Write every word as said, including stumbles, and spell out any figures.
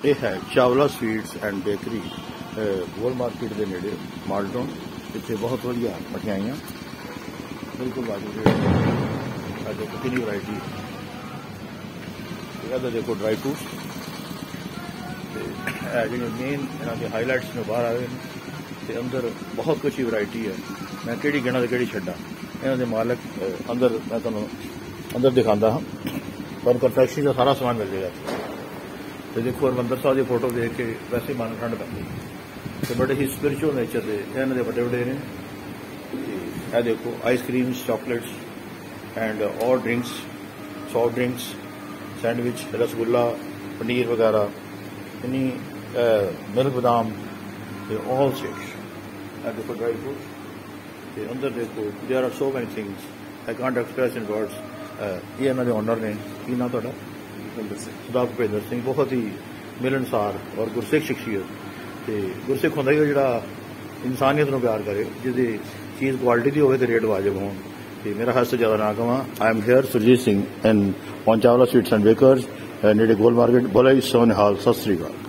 ये है chawla sweets and bakery Gol market के नेड़े मालटन। इतने बहुत वधिया मठियाइयां बिल्कुल वाजिब रेट देखो कितनी वैरायटी है। देखो ड्राई फ्रूट्स जी मेन इन्हों के हाईलाइट्स में बाहर आए तो अंदर बहुत कुछ ही वैरायटी है। मैं कि गिना तो कि छड्डा इन्हों के मालक अंदर मैं तुहानू अंदर दिखाता हाँ पर कन्फैक्शनरी का सारा समान मिल जाएगा। तो देखो हरमंदर साहब की फोटो देख के वैसे मन ठंड पैंदी तो बड़े ही स्पिरिचुअल नेचर के इन्होंने बड़े बड़े ने। यह देखो आइसक्रीम्स चॉकलेट्स एंड और drinks soft drinks sandwich rasgulla paneer वगैरह इन्नी मिल्क बादाम ऑल शेक्स। यह देखो ड्राई फ्रूट अंदर देखो there are so many things I can't express in words. ये इन्होंने ऑनर ने की ना थोड़ा सरदार भुपेंद्र सिंह बहुत ही मिलनसार और गुरसिख शख्सियत। गुरसिख होंदा ही जिहड़ा इंसानियत नूं प्यार करे जिहदी चीज़ क्वालिटी की होवे ते रेट वाजिब होण। मेरा हद से ज़्यादा ना कहां। I am here Surjeet Singh and on Chawla sweets and bakers नेड़े गोल मार्केट भोला सोन हाल। सत श्री अकाल।